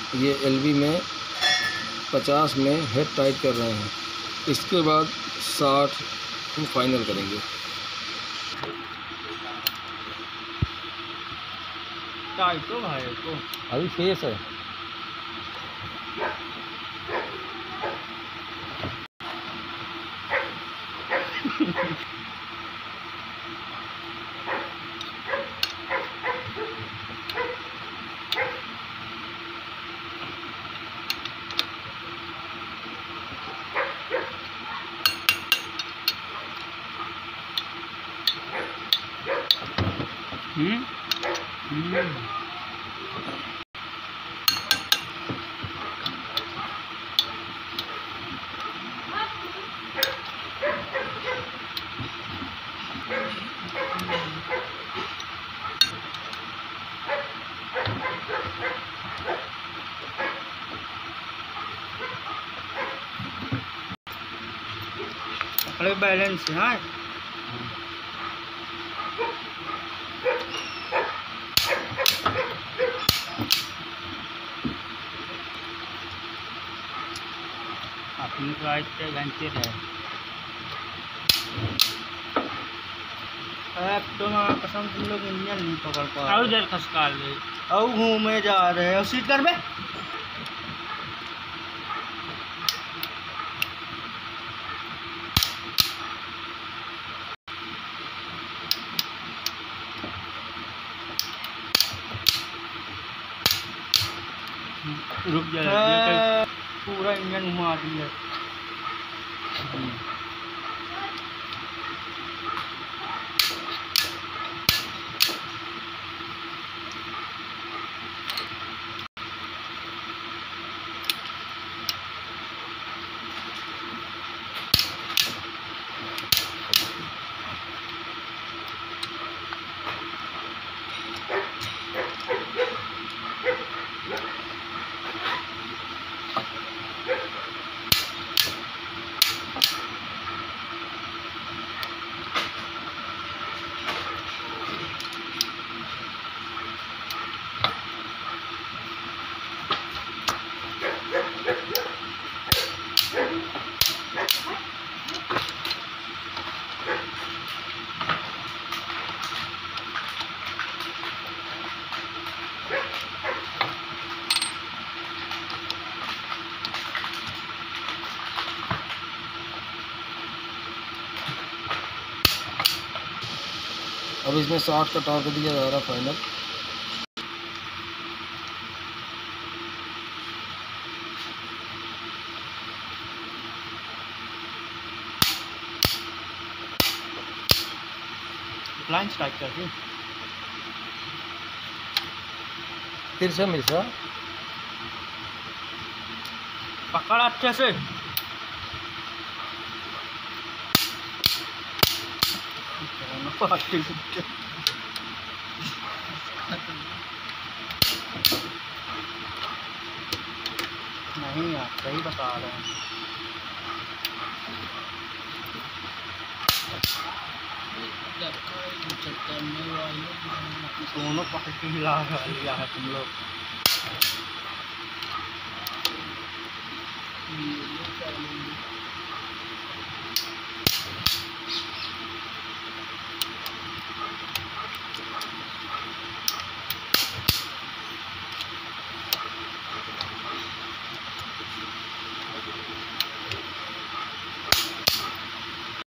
ये LV में 50 में हेड टाइट कर रहे हैं। इसके बाद 60 हम फाइनल करेंगे। टाइट तो भाई तो अभी फेस है। अरे बैलेंस है। अपनी प्राइस पे घंटे है। तो ना कसम तुम लोग इंजन नहीं पकड़ पा रहे। उधर खसका ले और घूमे जा रहे हो सीट कर बे। रुक जा पूरा इंजन घुमा दिया। अब इसमें 60 का टॉर्क दिया जा रहा फाइनल। लाइन स्ट्राइक कर दी फिर से मिश्रा पकड़ अच्छे से। नहीं यार सही बता रहे हैं। दोनों पार्टी हिला लिया है तुम लोग।